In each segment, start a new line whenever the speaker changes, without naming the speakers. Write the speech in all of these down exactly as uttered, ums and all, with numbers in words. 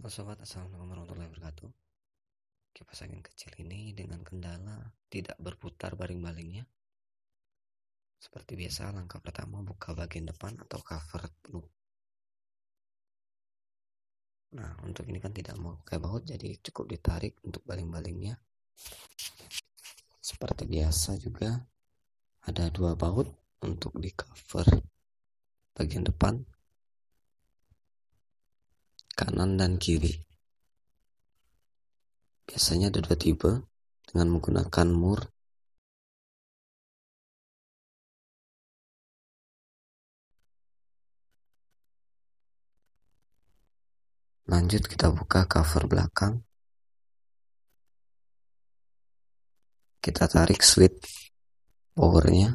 Halo sobat, assalamualaikum warahmatullahi wabarakatuh. Kipas angin kecil ini dengan kendala tidak berputar baling-balingnya. Seperti biasa, langkah pertama buka bagian depan atau cover penuh. Nah, untuk ini kan tidak mau pakai baut, jadi cukup ditarik untuk baling-balingnya. Seperti biasa juga ada dua baut untuk di cover bagian depan, kanan dan kiri. Biasanya ada dua tipe dengan menggunakan mur. Lanjut kita buka cover belakang. Kita tarik switch powernya.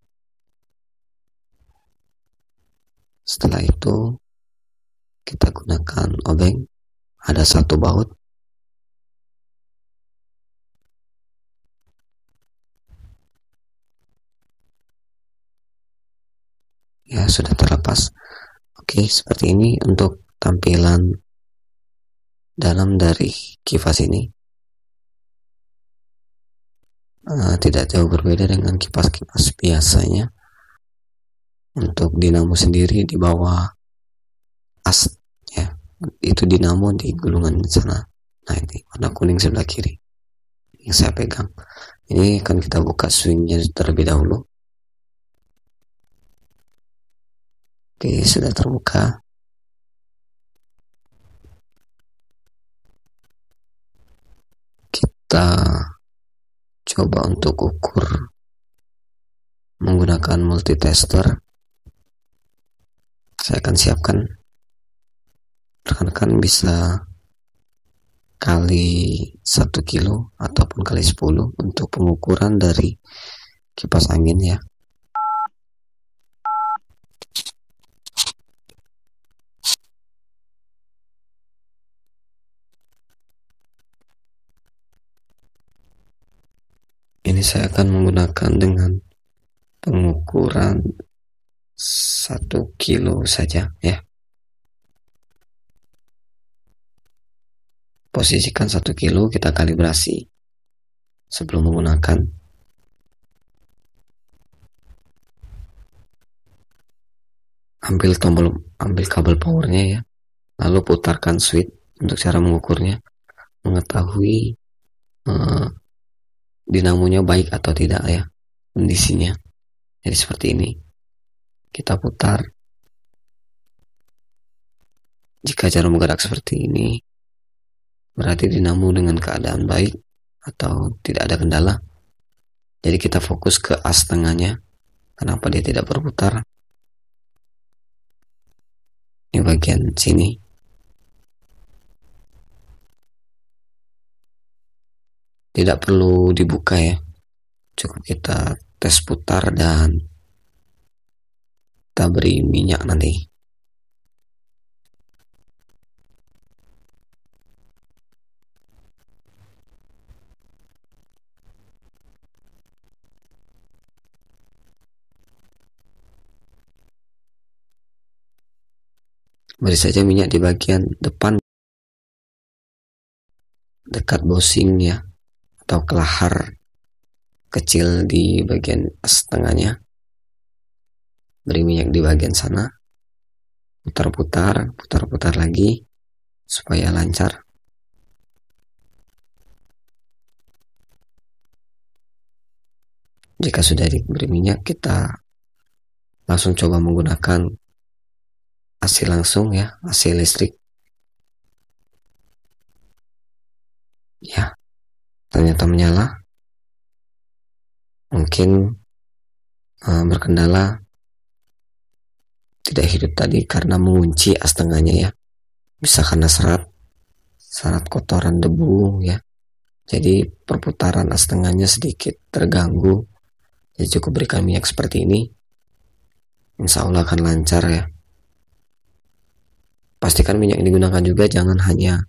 Setelah itu kita gunakan obeng. Ada satu baut. Ya, sudah terlepas. Oke, seperti ini untuk tampilan dalam dari kipas ini. Uh, tidak jauh berbeda dengan kipas-kipas biasanya. Untuk dinamo sendiri di bawah as, ya, itu dinamo di gulungan sana. Nah, ini warna kuning sebelah kiri yang saya pegang. Ini akan kita buka swingnya terlebih dahulu. Oke, sudah terbuka. Kita coba untuk ukur menggunakan multitester. Saya akan siapkan, rekan-rekan bisa kali satu kilo ataupun kali sepuluh untuk pengukuran dari kipas angin ya. Ini saya akan menggunakan dengan pengukuran satu kilo saja ya. Posisikan satu kilo, kita kalibrasi sebelum menggunakan. Ambil tombol, ambil kabel powernya ya, lalu putarkan switch untuk cara mengukurnya, mengetahui eh, dinamonya baik atau tidak ya kondisinya. Jadi seperti ini, kita putar. Jika jarum bergerak seperti ini, berarti dinamo dengan keadaan baik atau tidak ada kendala. Jadi kita fokus ke as tengahnya. Kenapa dia tidak berputar? Ini bagian sini. Tidak perlu dibuka ya. Cukup kita tes putar dan kita beri minyak nanti. Beri saja minyak di bagian depan dekat bosing ya, atau kelahar kecil di bagian as tengahnya. Beri minyak di bagian sana. Putar-putar, putar-putar lagi supaya lancar. Jika sudah diberi minyak, kita langsung coba menggunakan A C langsung ya, A C listrik. Ya, ternyata menyala. Mungkin uh, berkendala tidak hidup tadi karena mengunci as tengahnya ya. Bisa karena serat, serat kotoran debu ya. Jadi perputaran as tengahnya sedikit terganggu. Jadi cukup berikan minyak seperti ini, insya Allah akan lancar ya. Pastikan minyak yang digunakan juga jangan hanya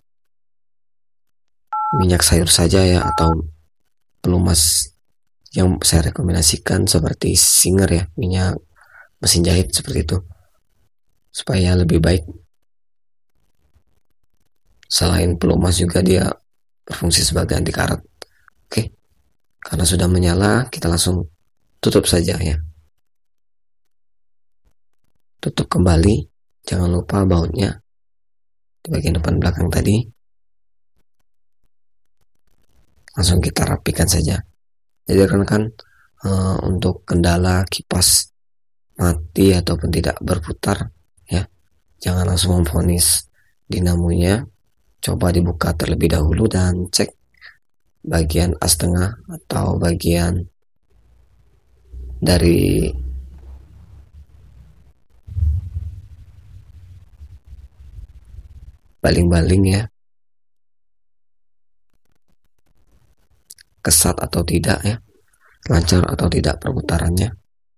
minyak sayur saja ya, atau pelumas yang saya rekomendasikan seperti Singer ya, minyak mesin jahit seperti itu, supaya lebih baik. Selain pelumas juga dia berfungsi sebagai anti karat. Oke, karena sudah menyala, kita langsung tutup saja ya. Tutup kembali, jangan lupa bautnya di bagian depan belakang tadi. Langsung kita rapikan saja. Jadi rekan-rekan, uh, untuk kendala kipas mati ataupun tidak berputar ya, jangan langsung memvonis dinamonya. Coba dibuka terlebih dahulu dan cek bagian as tengah atau bagian dari baling-baling ya, kesat atau tidak ya, lancar atau tidak perputarannya.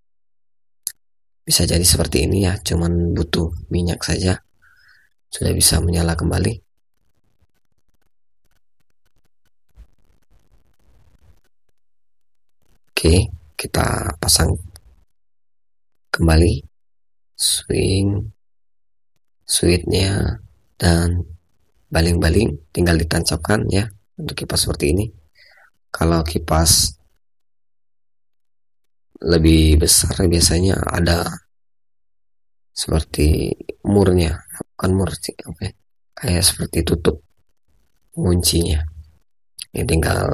Bisa jadi seperti ini ya, cuman butuh minyak saja sudah bisa menyala kembali. Oke, kita pasang kembali swing switchnya dan baling-baling tinggal ditancapkan ya untuk kipas seperti ini. Kalau kipas lebih besar biasanya ada seperti murnya, bukan mur sih, oke, kayak seperti tutup kuncinya. Ini tinggal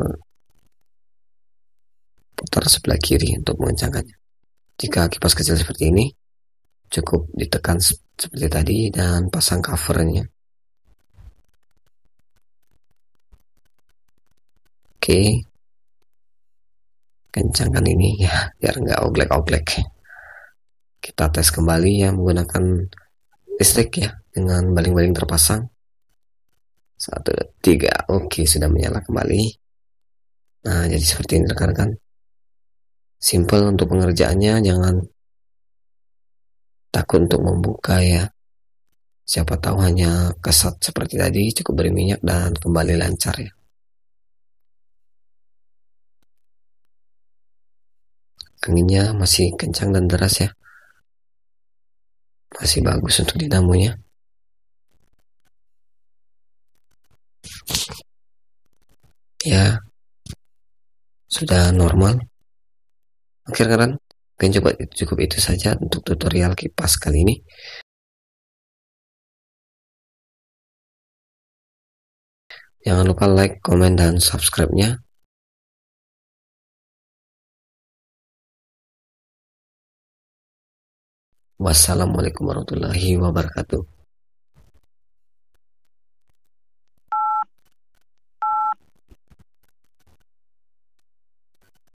putar sebelah kiri untuk mengencangkannya. Jika kipas kecil seperti ini, cukup ditekan seperti tadi dan pasang covernya. Oke, kencangkan ini ya, biar nggak oglek-oglek. Kita tes kembali ya menggunakan listrik ya, dengan baling-baling terpasang. Satu, tiga, oke, sudah menyala kembali. Nah, jadi seperti ini rekan-rekan. Simple untuk pengerjaannya, jangan takut untuk membuka ya. Siapa tahu hanya kesat seperti tadi, cukup beri minyak dan kembali lancar ya. Anginnya masih kencang dan deras ya. Masih bagus untuk dinamonya. Ya, sudah normal. Oke kan, mungkin coba cukup itu saja untuk tutorial kipas kali ini. Jangan lupa like, komen, dan subscribe-nya. Wassalamualaikum warahmatullahi wabarakatuh.